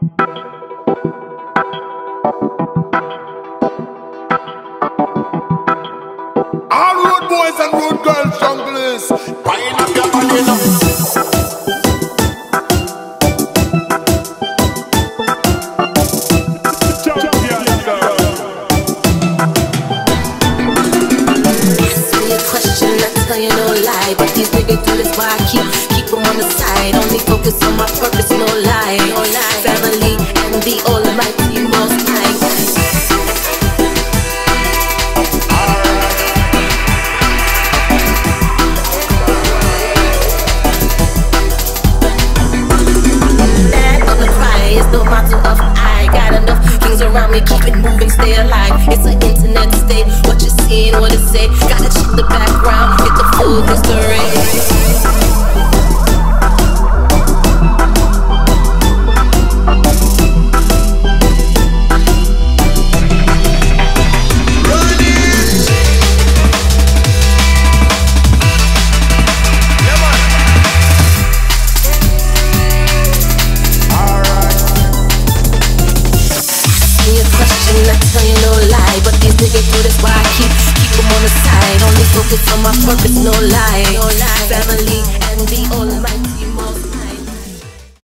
All road boys and road girls, junglers, buying up your money now. You no lie, but these niggas do this why I keep them on the side. Only focus on my purpose, no lie. Family and the Almighty Most High. That on the cry is the motto of I got enough kings around me, keep it moving, stay alive. It's an internet state, what you seeing, what it say. Gotta check the background, get the full history. I tell you no lie, but these niggas do this why I keep them on the side. Only focus on my purpose, no lie. Family and the Almighty.